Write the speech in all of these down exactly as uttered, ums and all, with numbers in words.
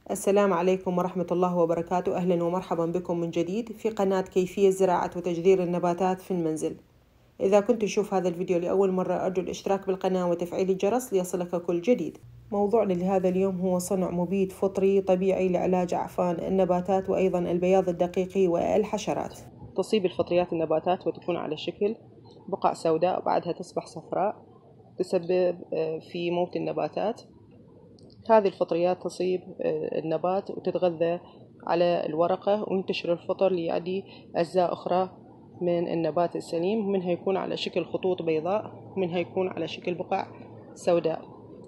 السلام عليكم ورحمة الله وبركاته. أهلا ومرحبا بكم من جديد في قناة كيفية زراعة وتجذير النباتات في المنزل. إذا كنت تشوف هذا الفيديو لأول مرة أرجو الاشتراك بالقناة وتفعيل الجرس ليصلك كل جديد. موضوعنا لهذا اليوم هو صنع مبيد فطري طبيعي لعلاج أعفان النباتات وأيضا البياض الدقيقي والحشرات. تصيب الفطريات النباتات وتكون على شكل بقع سوداء وبعدها تصبح صفراء تسبب في موت النباتات. هذه الفطريات تصيب النبات وتتغذى على الورقة وينتشر الفطر ليعدي أجزاء أخرى من النبات السليم، منها يكون على شكل خطوط بيضاء ومنها يكون على شكل بقع سوداء.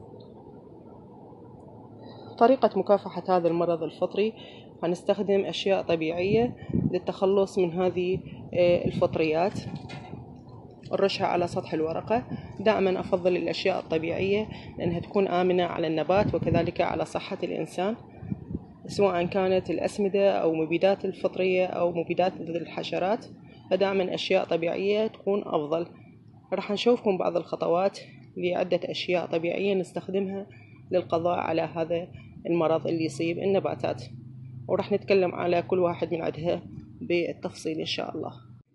طريقة مكافحة هذا المرض الفطري هنستخدم أشياء طبيعية للتخلص من هذه الفطريات. نرشها على سطح الورقة. دائما أفضل الأشياء الطبيعية لأنها تكون آمنة على النبات وكذلك على صحة الإنسان، سواء كانت الأسمدة أو مبيدات الفطرية أو مبيدات ضد الحشرات، فدائما أشياء طبيعية تكون أفضل. راح نشوفكم بعض الخطوات لعدة أشياء طبيعية نستخدمها للقضاء على هذا المرض اللي يصيب النباتات، وراح نتكلم على كل واحد من عدها بالتفصيل إن شاء الله.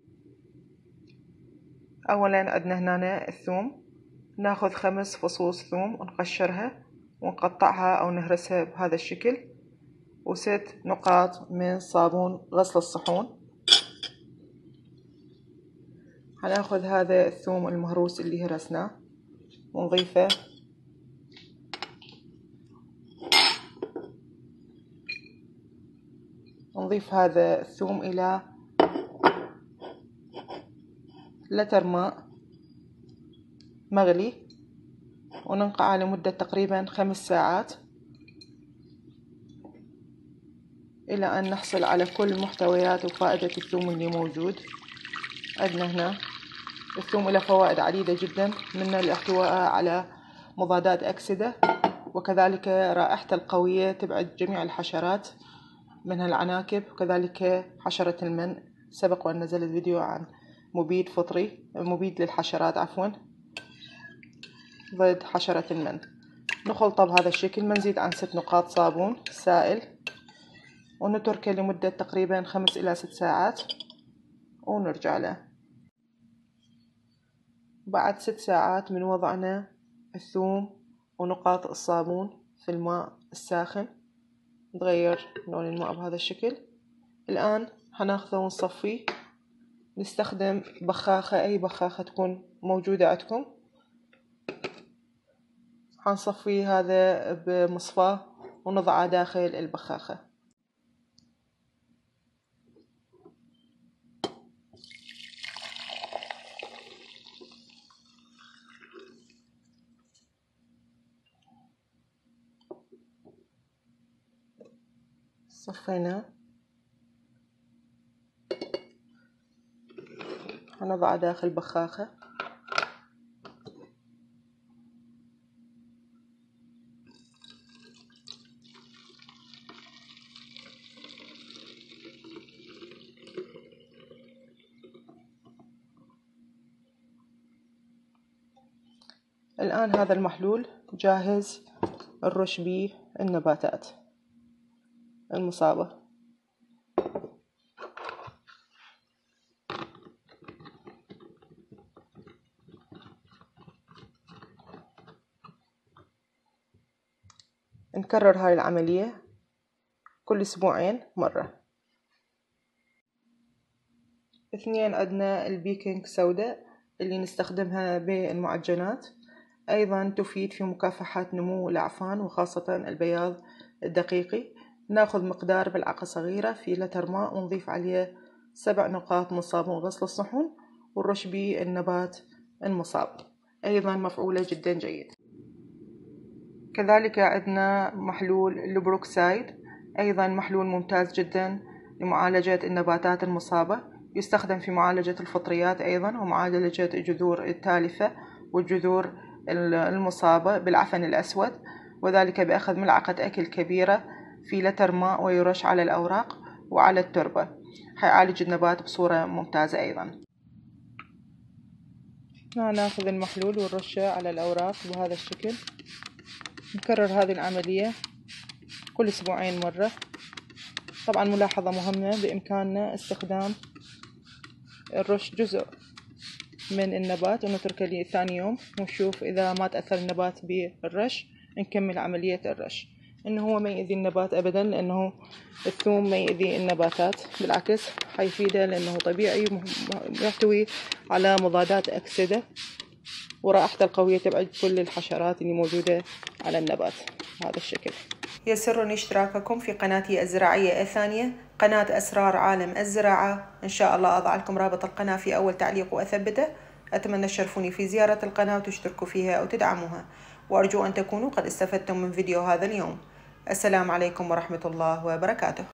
أولا عندنا هنا الثوم، ناخذ خمس فصوص ثوم ونقشرها ونقطعها أو نهرسها بهذا الشكل، وست نقاط من صابون غسل الصحون. هناخذ هذا الثوم المهروس اللي هرسناه ونضيفه نضيف هذا الثوم إلى لتر ماء مغلي وننقعه لمدة تقريبا خمس ساعات إلى أن نحصل على كل محتويات وفائدة الثوم اللي موجود عندنا هنا. الثوم له فوائد عديدة جدا، منها الاحتواء على مضادات أكسدة، وكذلك رائحته القوية تبعد جميع الحشرات منها العناكب، وكذلك حشرة المن. سبق وأن نزل الفيديو عن مبيد فطري مبيد للحشرات عفوا ضد حشرة المن. نخلطه بهذا الشكل، ما نزيد عن ست نقاط صابون سائل، ونتركه لمدة تقريبا خمس إلى ست ساعات ونرجع له. بعد ست ساعات من وضعنا الثوم ونقاط الصابون في الماء الساخن نتغير لون الماء بهذا الشكل. الآن هناخذه ونصفيه. نستخدم بخاخة، أي بخاخة تكون موجودة عندكم. هنصفيه هذا بمصفاة ونضعه داخل البخاخة. صفيناه، هنضعه داخل بخاخة. الآن هذا المحلول جاهز الرش به النباتات المصابة. نكرر هاي العملية كل أسبوعين مرة. اثنين، عندنا البيكنج سودا اللي نستخدمها بالمعجنات، أيضا تفيد في مكافحة نمو الأعفان وخاصة البياض الدقيقي. ناخذ مقدار ملعقة صغيرة في لتر ماء ونضيف عليه سبع نقاط من صابون غسل الصحون ونرش به النبات المصاب، أيضا مفعولة جدا جيد. كذلك عندنا محلول البروكسايد، أيضا محلول ممتاز جدا لمعالجة النباتات المصابة، يستخدم في معالجة الفطريات أيضا ومعالجة الجذور التالفة والجذور المصابة بالعفن الأسود، وذلك بأخذ ملعقة أكل كبيرة في لتر ماء ويرش على الأوراق وعلى التربة، حيعالج النبات بصورة ممتازة. أيضا ناخذ المحلول ونرشه على الأوراق بهذا الشكل. نكرر هذه العملية كل أسبوعين مرة. طبعا ملاحظة مهمة، بإمكاننا استخدام الرش جزء من النبات ونتركه لثاني يوم، ونشوف إذا ما تأثر النبات بالرش نكمل عملية الرش. إنه هو ما يؤذي النبات أبدا، لأنه الثوم ما يؤذي النباتات، بالعكس حيفيده لأنه طبيعي يحتوي على مضادات أكسدة، ورائحته القوية تبعد كل الحشرات اللي موجودة على النبات بهذا الشكل. يسرني اشتراككم في قناتي الزراعية الثانية، قناة أسرار عالم الزراعة. إن شاء الله أضع لكم رابط القناة في أول تعليق وأثبته. أتمنى تشرفوني في زيارة القناة وتشتركوا فيها أو تدعموها، وأرجو أن تكونوا قد استفدتم من فيديو هذا اليوم. السلام عليكم ورحمة الله وبركاته.